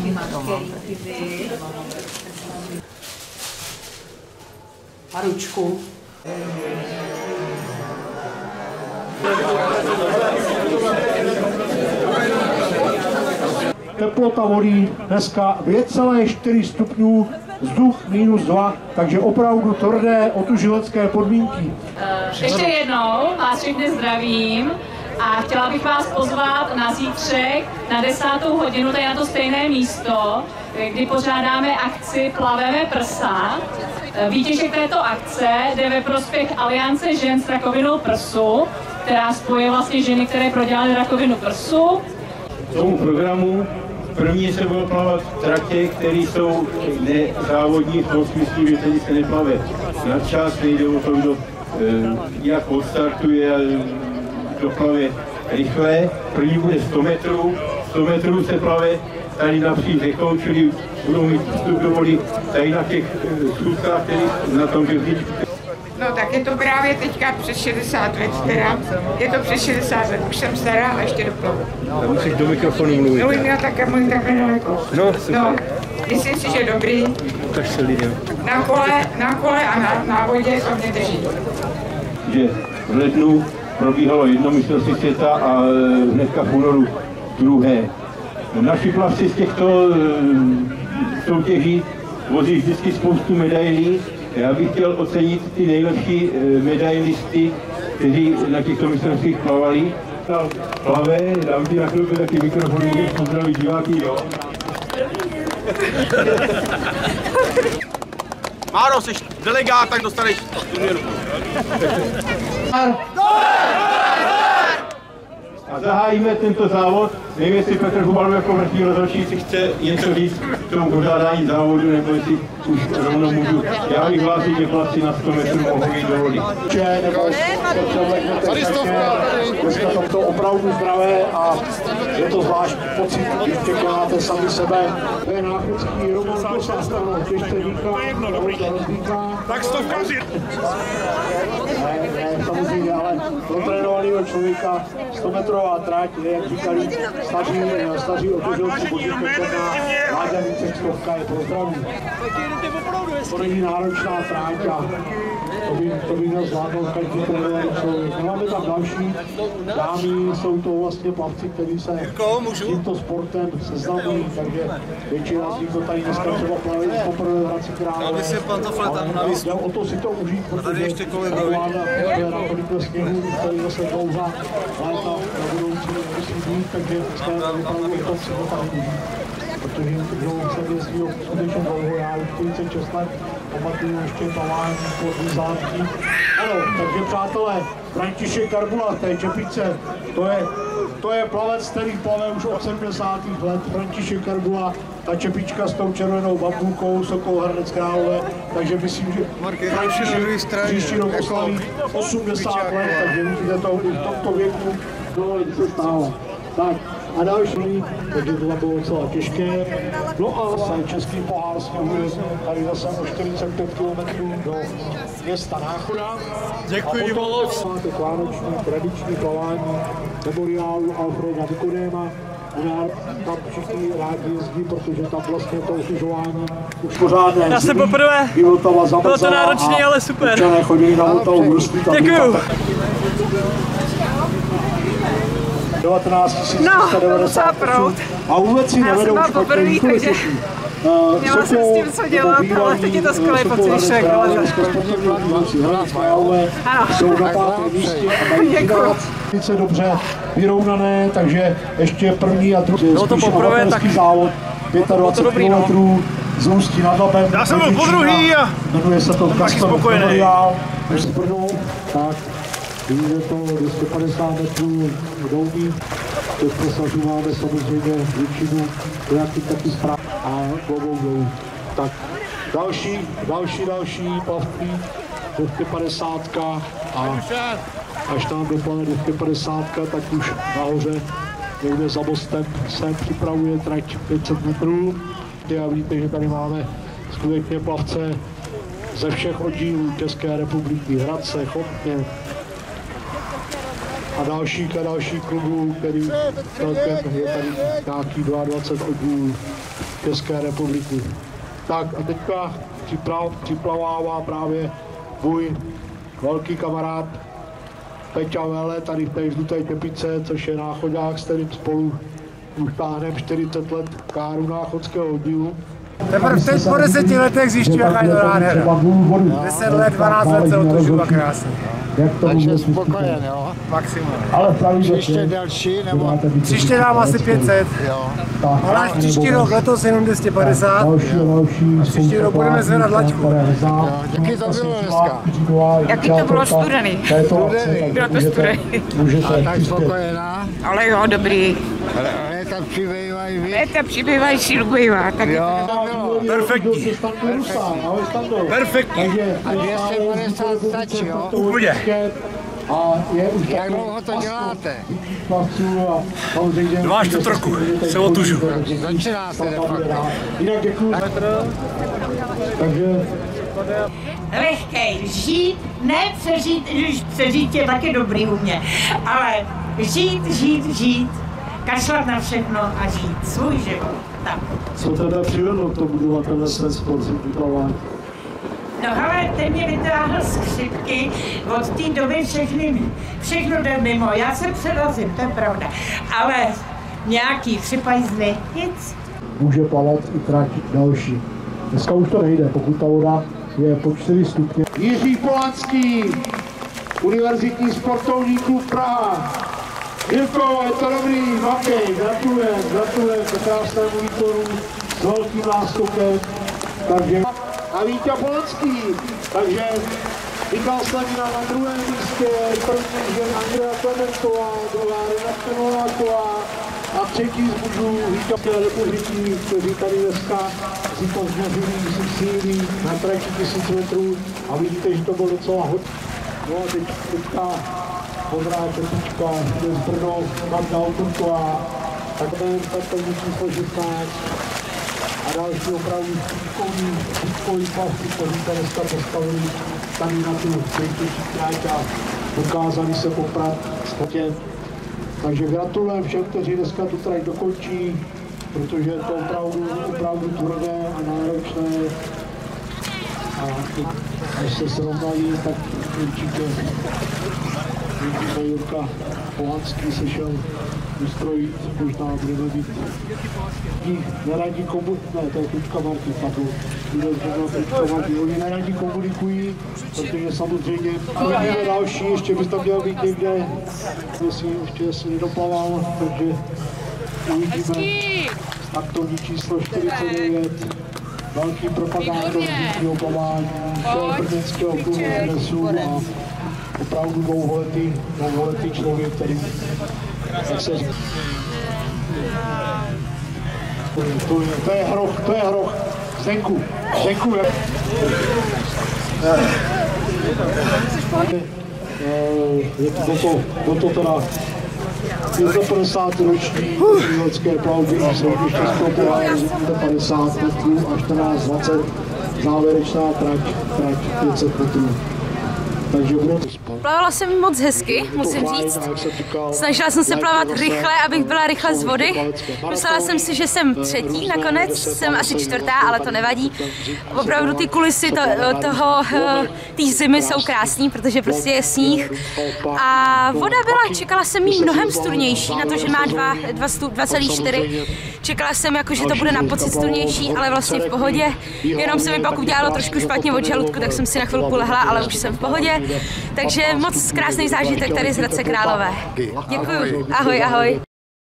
A ručku. Teplota vody dneska 2,4 stupňů, vzduch -2, takže opravdu tvrdé otužilecké podmínky. Ještě jednou vás všechny zdravím a chtěla bych vás pozvat na zítřek na 10. hodinu, tady na to stejné místo, kdy pořádáme akci Plaveme prsa. Výtěžek této akce jde ve prospěch Aliance žen s rakovinou prsu, která spojuje vlastně ženy, které prodělaly rakovinu prsu. K tomu programu první se bude plavat tratě, které jsou nezávodní, v tom smyslu, že tady se neplave na čas, nejde o tom, kdo jak odstartuje a doplave rychle. První bude 100 metrů, 100 metrů se plave tady napříč řekou, čili budou mít vstup do vody tady na těch schůzkách, které na tom železničku. No tak je to právě teďka přes 60 let teda. Je to přes 60 let, už jsem stará, ale ještě doplavu. A musíš do mikrofonu mluvit. Mluvím já také, mluvím takhle daleko. No, super. No, myslím si, že dobrý. Ukaž se lidem. Na kole a na vodě to mě drží. Že v lednu probíhalo jedno mistrovství světa a hnedka v únoru druhé. Naši plavci z těchto soutěží vozí vždycky spoustu medailí. Já bych chtěl ocenit ty nejlepší medailisty, kteří na těchto mistrovstvích plavali. Plave, dám ti na chvilku taky mikrofon, když pozdraví diváky, jo? Máro, jsi delegát, tak dostaneš důvěru. A zahájíme tento závod. Nevím, jestli Petr Hubal jako vrchní rozhodčí si chce něco říct k tomu pořádání závodu, nebo jestli už rovnou můžu. Já bych hlásil, že plavci na 100 metrů mohou jít do vody. Dneska jsou to opravdu zdravé a je to zvláštní pocit, když překonáte sami sebe. To je náchodský Roman Kosas, těžce dýchá. Tak stovkaři! Ne, samozřejmě, ale pro trénovaného člověka 100metrová tráť je, jak říkali staří otužilci Božíčkovna, Láďa Vícek-stovka je pro zdraví. To není náročná tráť a to by měl zvládnout každý trénovaný člověk. Máme tam další dámy, jsou to vlastně plavci, kteří se s tímto sportem seznamují, takže většina z nich to tady dneska třeba plaví poprvé v Hradci Králové. Ale jde o to si to užít, protože vláda je na tolik sněhu, který zase dlouhá léta na budoucí musí být, takže dneska vypadá to si to tady užít. Protože se jezdí skutečně dlouho, já už 46 let pamatuju ještě plavání pod Vyzánky. Ano, takže přátelé, František Karbula v té čepice, to je plavec, který plave už od 70. let. František Karbula, ta čepička s tou červenou bambulkou, Sokol Hradec Králové, takže myslím, že František příští rok oslaví 80 let, takže vidíte to i v tomto věku, dovolit se stálo. Tak. A další, takže to bylo docela těžké. No a se český pohár sněhuje tady zase o 45 km do města Náchoda. Děkuji moc. Máte vánoční tradiční plavání memoriálu Alfreda Nikodéma. Tam všichni rádi jezdí, protože tam vlastně to otužování už pořádné. Já jsem poprvé, bylo to náročný, ale super. Občané chodili na Vltavu vrství. Děkuju. 1998 a vůbec si nevedou špatně, nikoli těší. Měla jsem s tím co dělat, ale teď je to skvělý pocíšek. Jsou na pátém místě a mají velice dobře vyrovnané, takže ještě první a druhý spíš amatérský závod 25 km z Ústí nad Labem. Já jsem byl podruhý a jmenuje se to Kastor Memoriál. Tak. Je to 250 metrů doubí, těch posažů máme samozřejmě většinu, nějaký taky zpráv a globou dolů. Tak další plavky, 250 a až tam doplane 250, tak už nahoře někde za mostem se připravuje trať 500 metrů. A víte, že tady máme skutečně plavce ze všech oddílů České republiky, Hradce, Chopně, a další klubů, který celkem je tady nějaký 22 oddílů. České republiky. Tak a teďka připlavává právě můj velký kamarád Peťa Vele, tady v té žluté čepice, což je náchodák, s kterým spolu už táhneme 40 let káru náchodského oddílu. Teprve teď po 10 letech zjišťuji, jaká je to nádhera. 10 let, 12 let se otočil a krásně. Takže spokojen, jo? Maximálně. Příště další, nebo? Příště dám asi 500. Jo. Ale až příští rok, letos jenom 250. A příští rok budeme zvedat laťku. Jaký to bylo dneska? Jaký to bylo studený? Bylo to studený. Tak spokojená? Ale jo, dobrý. Léta přibývají víc? Léta přibývají, sílu bývá. Jo. Perfektní. Perfektní. A 250 stačí, jo? Úplně. Jak dlouho to děláte? 2 roku se otužu. Začínáte de facto. Jinak děkuji. Takže Lehkej, žít, ne přežít, když přežít je taky dobrý u mě, ale žít, kašlat na všechno a žít svůj život. Tak. co teda přivedlo k tomu budovat tenhle sport vyplavání? No hele, ten mě vytáhl z křivky, od té doby všechno jde mimo, já se přerazím, to je pravda, ale nějaký připajzly, nic. Může plavat i trať další. Dneska už to nejde, pokud ta voda je po 4 stupně. Jiří Polanský, Univerzitní sportovní klub Praha. Jirko, je to dobrý, makej, gratulujem k krásnému výkonu s velkým náskokem. Takže a Vítě Polanský, takže Michal Slanina na druhém místě, první žen Andrea Klementová, druhá Renatka Nováková a třetí z mužů České republiky, kteří tady dneska si to změřili sílí na trati 1000 metrů a vidíte, že to bylo docela hodně. No a teďka modrá čepička, jde z Brno, Magda Okurková, takové startovní číslo 16 a další opravdu výškový plasty, kteří se dneska postavili tady na tu nejtěžší tráť a dokázali se poprat s potě. Takže gratulujem všem, kteří dneska tu trať dokončí, protože je to opravdu tvrdé a náročné. A až se srovnají, tak určitě Jirka Polanský se šel vystrojit, možná budeme mít neradí komunikují, ne, to je Tučka Martin, oni neradí komunikují, protože samozřejmě hodně další, ještě bys tam měl být někde, ještě si nedoplaval, takže uvidíme startovní číslo 49, velký propagátor dětského plavání, šéf brněnského klubu Dresu a opravdu dlouholetý člověk, který se to je hroch. Zdenku. Bylo to teda 51. roční lidské plavby a soutěž českého poháru 50 metrů a 14:20 závěrečná trať 500 metrů. Plavala jsem moc hezky, musím říct. Snažila jsem se plavat rychle, abych byla rychle z vody. Myslela jsem si, že jsem třetí, nakonec jsem asi čtvrtá, ale to nevadí. Opravdu ty kulisy té zimy jsou krásný, protože prostě je sníh. A voda byla, čekala jsem jí mnohem studenější, na to, že má 2,4. Čekala jsem, jako, že to bude na pocit studenější, ale vlastně v pohodě. Jenom se mi pak udělalo trošku špatně od žaludku, tak jsem si na chvilku lehla, ale už jsem v pohodě. Takže moc krásný zážitek tady z Hradce Králové. Děkuju. Ahoj.